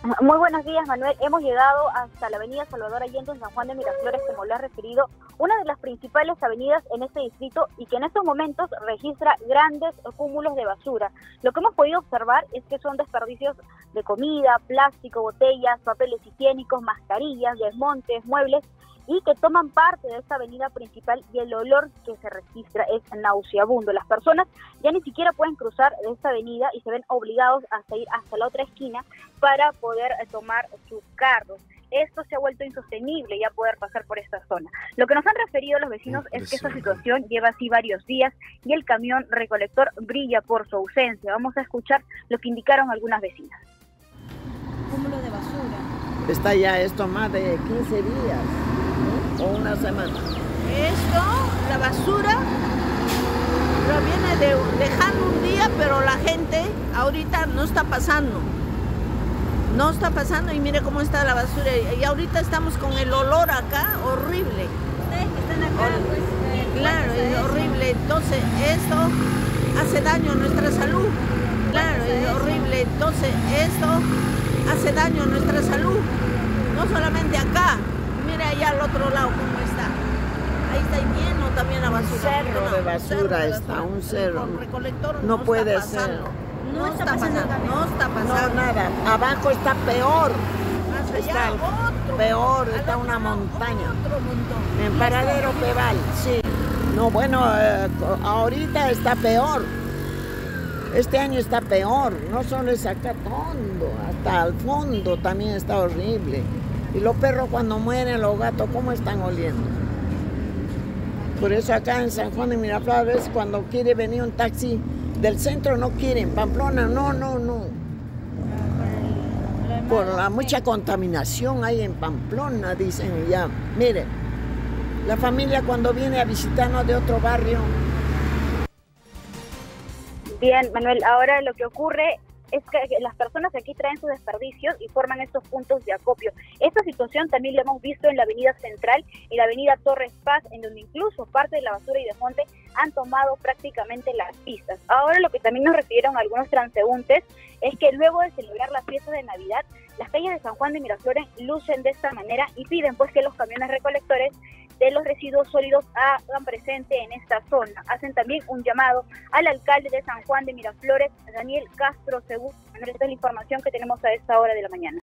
Muy buenos días, Manuel. Hemos llegado hasta la avenida Salvador Allende en San Juan de Miraflores, como lo has referido, una de las principales avenidas en este distrito y que en estos momentos registra grandes cúmulos de basura. Lo que hemos podido observar es que son desperdicios de comida, plástico, botellas, papeles higiénicos, mascarillas, desmontes, muebles, y que toman parte de esta avenida principal, y el olor que se registra es nauseabundo. Las personas ya ni siquiera pueden cruzar de esta avenida y se ven obligados a ir hasta la otra esquina para poder tomar sus carros. Esto se ha vuelto insostenible ya poder pasar por esta zona. Lo que nos han referido los vecinos es que esta situación lleva así varios días y el camión recolector brilla por su ausencia. Vamos a escuchar lo que indicaron algunas vecinas. Cúmulo de basura. Está ya esto más de 15 días, ¿no? O una semana. Esto, la basura, lo viene dejando un día, pero la gente ahorita no está pasando. No está pasando y mire cómo está la basura. Y ahorita estamos con el olor acá, horrible. Ustedes que están acá, pues... Claro, es horrible. Entonces, esto hace daño a nuestra salud. Claro, es horrible. Entonces, esto hace daño a nuestra salud. No solamente acá. Mire allá al otro lado cómo está. Ahí está lleno también la basura. Un cerro de basura está, un cerro. Con recolector no puede ser. No está pasando, no está pasando. No, nada. Abajo está peor. Más allá, Está otro. peor, Al está otro una lado, montaña. Otro montón. En Paradero Peval, sí. No, bueno, ahorita está peor. Este año está peor. No solo es acá todo, hasta al fondo también está horrible. Y los perros cuando mueren, los gatos, ¿cómo están oliendo? Por eso acá en San Juan de Miraflores, cuando quiere venir un taxi del centro, no quieren. Pamplona, no. Por la mucha contaminación hay en Pamplona, dicen ya. Mire, la familia cuando viene a visitarnos de otro barrio. Bien, Manuel, ahora lo que ocurre es que las personas aquí traen sus desperdicios y forman estos puntos de acopio. Esta situación también la hemos visto en la avenida Central y la avenida Torres Paz, en donde incluso parte de la basura y desmonte han tomado prácticamente las pistas. Ahora lo que también nos refirieron algunos transeúntes es que luego de celebrar las fiestas de Navidad, las calles de San Juan de Miraflores lucen de esta manera y piden pues que los camiones recolectores de los residuos sólidos hagan presente en esta zona. Hacen también un llamado al alcalde de San Juan de Miraflores, Daniel Castro Según. Esta es la información que tenemos a esta hora de la mañana.